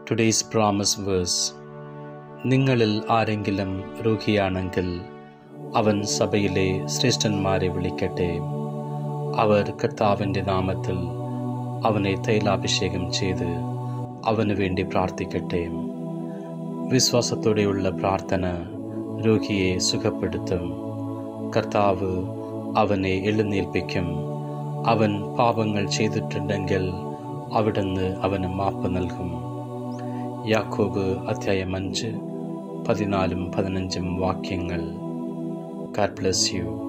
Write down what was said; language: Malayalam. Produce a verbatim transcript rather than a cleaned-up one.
Today's promise verse. നിങ്ങളിൽ ആരെങ്കിലും രോഗിയാണെങ്കിൽ അവൻ സഭയിലെ ശ്രേഷ്ഠന്മാരെ വിളിക്കട്ടെ. അവർ കർത്താവിൻ്റെ നാമത്തിൽ അവനെ തൈലാഭിഷേകം ചെയ്ത് അവന് വേണ്ടി പ്രാർത്ഥിക്കട്ടെ. വിശ്വാസത്തോടെയുള്ള പ്രാർത്ഥന രോഗിയെ സുഖപ്പെടുത്തും. കർത്താവ് അവനെ എഴുന്നേൽപ്പിക്കും. അവൻ പാപങ്ങൾ ചെയ്തിട്ടുണ്ടെങ്കിൽ അവിടുന്ന് അവന് മാപ്പ് നൽകും. യാക്കോബ് അധ്യായം അഞ്ച് പതിനാലും പതിനഞ്ചും വാക്യങ്ങൾ. God bless you.